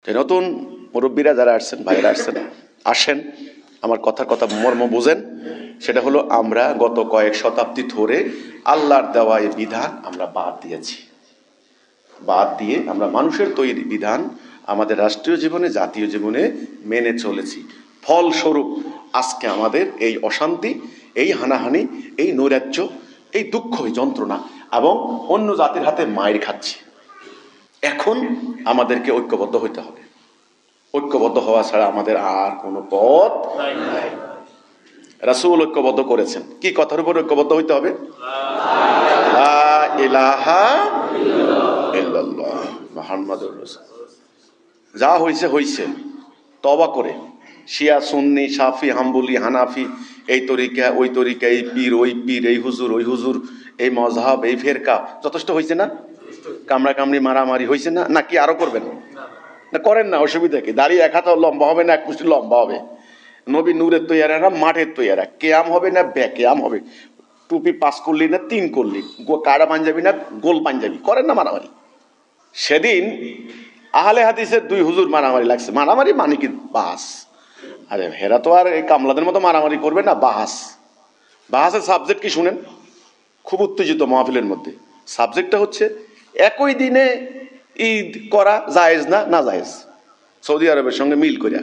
নতুন মুরব্বীরা যারা আসছেন, ভাইরা আসছেন, আসেন, আমার কথা মর্ম বুঝেন। সেটা হলো আমরা গত কয়েক শতাব্দী ধরে আল্লাহর দেওয়া এই বিধান আমরা বাদ দিয়েছি। বাদ দিয়ে আমরা মানুষের তৈরি বিধান আমাদের রাষ্ট্রীয় জীবনে, জাতীয় জীবনে মেনে চলেছি। ফলস্বরূপ আজকে আমাদের এই অশান্তি, এই হানাহানি, এই নৈরাজ্য, এই দুঃখ, এই যন্ত্রণা এবং অন্য জাতির হাতে মায়ের খাচ্ছি। এখন আমাদেরকে ঐক্যবদ্ধ হইতে হবে। ঐক্যবদ্ধ হওয়া ছাড়া আমাদের আর কোনো পথ নাই। রাসূল ঐক্যবদ্ধ করেছেন। কি কথার উপর ঐক্যবদ্ধ হইতে হবে? লা ইলাহা ইল্লাল্লাহ মুহাম্মাদুর রাসূল। যা হইছে হইছে, তওবা করে। শিয়া, সুন্নি, শাফি, হাম্বলি, হানাফি, এই তরিকা ওই তরিকা, এই পীর ওই পীর, এই হুজুর ওই হুজুর, এই মজহাব এই ফেরকা, যথেষ্ট হয়েছে না? কামড়া কামড়ি মারামারি হয়েছে না? নাকি আরো করবেন? না করেন না, অসুবিধা কি? দাঁড়িয়ে এক হাতে লম্বা হবে না এক মুষ্টি লম্বা হবে? নবী নূরের তৈয়ারা, মাঠের তৈয়ারা। কেয়াম হবে না বেকেয়াম হবে? টুপি 5 করলি না 3 করলি? কারা পাঞ্জাবি না গোল পাঞ্জাবি? করেন না মারামারি? সেদিন আহলে হাদিসের 2 হুজুর মারামারি লাগছে। মারামারি মানে কি? বাস। আরে হেরা তো আর এই কামলাদের মতো মারামারি করবে না। বাহাসের সাবজেক্ট কি শুনেন? খুব উত্তেজিত মাহফিলের মধ্যে। সাবজেক্টটা হচ্ছে একই দিনে ঈদ করা জায়েজ না জায়েজ, সৌদি আরবের সঙ্গে মিল করিয়া।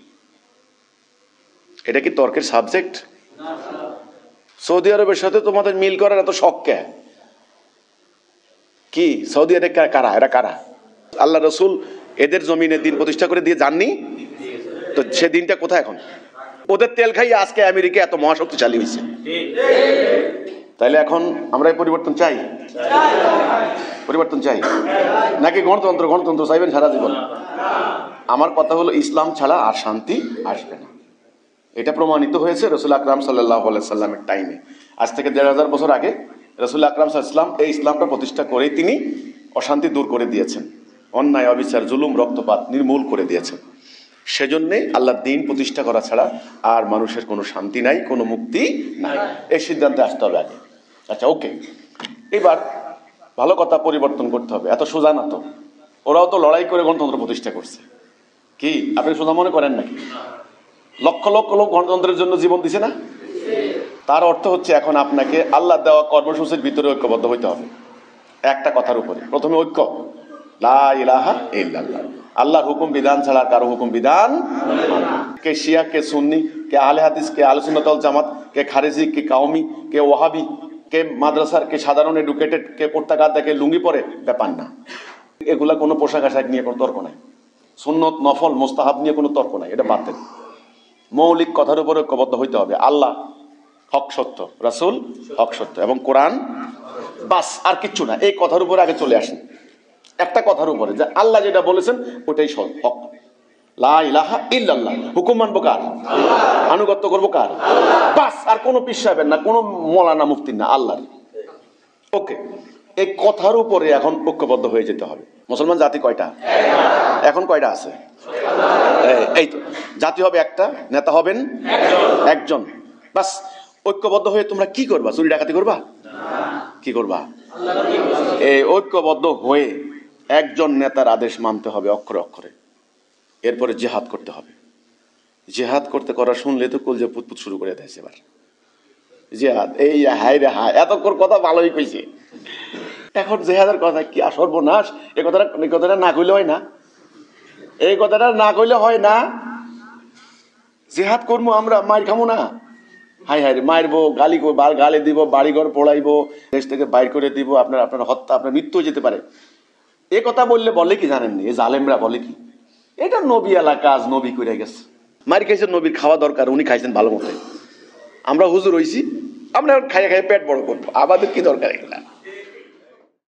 এটা কি তর্কের সাবজেক্ট? সৌদি আরবের সাথে তোমাদের মিল করার এত শখ কে? কি সৌদি আরব কারা? এরা কারা? আল্লাহ রসুল এদের জমিনে দিন প্রতিষ্ঠা করে দিয়ে যাননি তো? সে দিনটা কোথায় এখন? ওদের তেল খাইয়ে আজকে আমেরিকা এত মহাশক্তিশালী হয়েছে। তাইলে এখন আমরা এই পরিবর্তন চাই? পরিবর্তন চাই নাকি গণতন্ত্র চাইবেন সারা জীবন? আমার কথা হলো ইসলাম ছাড়া আর শান্তি আসবে না। এটা প্রমাণিত হয়েছে রাসূল আকরাম সাল্লাল্লাহু আলাইহি সাল্লামের টাইমে। আজ থেকে 1500 বছর আগে রাসূল আকরাম সাল্লাল্লাহু আলাইহি সাল্লাম এই ইসলামটা প্রতিষ্ঠা করে তিনি অশান্তি দূর করে দিয়েছেন, অন্যায় অবিচার জুলুম রক্তপাত নির্মূল করে দিয়েছেন। সেজন্যে আল্লাহর দ্বীন প্রতিষ্ঠা করা ছাড়া আর মানুষের কোনো শান্তি নাই, কোনো মুক্তি নাই। এই সিদ্ধান্তে আসতে হবে আগে। আচ্ছা, ওকে, এবার ভালো কথা, পরিবর্তন করতে হবে। এত সোজা না তো। ওরাও তো লড়াই করে গণতন্ত্র প্রতিষ্ঠা করছে। কি আপনি সোজা মনে করেন নাকি? লক্ষ লক্ষ লোক গণতন্ত্রের জন্য জীবন দিছে না? তার অর্থ হচ্ছে এখন আপনাকে আল্লাহ দেওয়া কর্মসূচির ভিতরে ঐক্যবদ্ধ হইতে হবে একটা কথার উপরে। প্রথমে ঐক্য, লা ইলাহা ইল্লাল্লাহ। আল্লাহর হুকুম বিধান ছাড়া কারো হুকুম বিধান। কে শিয়া, কে সুন্নি, কে আহলে হাদিস, কে আহলে সুন্নাত ওয়াল জামাত, কে খারেজি, কে কাউমি, কে ওয়াহাবি, কে মাদ্রাসার, কে সাধারণ এডুকেটেড, কে কুর্তা গাদ্দা, কে লুঙ্গি পরে, ব্যাপার না। এগুলা কোনো পোশাক আশাক নিয়ে কোনো তর্ক নাই। সুন্নত নফল মোস্তাহাব নিয়ে কোনো তর্ক নাই, এটা বাদ দেন। মৌলিক কথার উপরে ঐক্যবদ্ধ হইতে হবে। আল্লাহ হক সত্য, রাসূল হক সত্য এবং কোরআন, বাস, আর কিচ্ছু না। এই কথার উপরে আগে চলে আসেন, একটা কথার উপরে যে আল্লাহ যেটা বলেছেন ওটাই হক। লা ইলাহা ইল্লাল্লাহ। হুকুম মানবো কার? আনুগত্য করবো কার? বাস, আর কোনো পীর সাহেবের না, কোনো মৌলানা মুফতির না, আল্লাহর। ওকে, এই কথার উপরে এখন ঐক্যবদ্ধ হয়ে যেতে হবে। মুসলমান জাতি কয়টা? এখন কয়টা আছে? এই তো, জাতি হবে একটা, নেতা হবেন একজন। বাস, ঐক্যবদ্ধ হয়ে তোমরা কি করবা? চুরি ডাকাতি করবা? কি করবা? এই ঐক্যবদ্ধ হয়ে একজন নেতার আদেশ মানতে হবে অক্ষরে অক্ষরে। এরপরে জিহাদ করতে হবে। জিহাদ করা শুনলে তো কলজা পুতপুত শুরু করে দেয়। এবার জিহাদ, এই হাই রে হাই, এত কথা ভালোই কইছে। এখন জিহাদের কথা কি সর্বনাশ! এই কথাটা না কইলে হয় না। এই কথাটা না কইলে হয় না। জিহাদ করবো আমরা, মার খামো না? হাই হাই রে, মারবো, গালি দিব, বাড়িঘর পোড়াইবো, দেশ থেকে বাইর করে দিব, আপনার হত্যা, আপনার মৃত্যু যেতে পারে। এ কথা বলে কি জানেননি? এই জালেমরা বলে কি, এটা নবী এলাকা, কাজ নবী করে গেছে। মারি খাইছেন, নবীর খাওয়া দরকার, উনি খাইছেন ভালো মতো। আমরা হুজুর হইছি, আমরা খাইয়ে পেট বড় করবো, আমাদের কি দরকার এগুলা?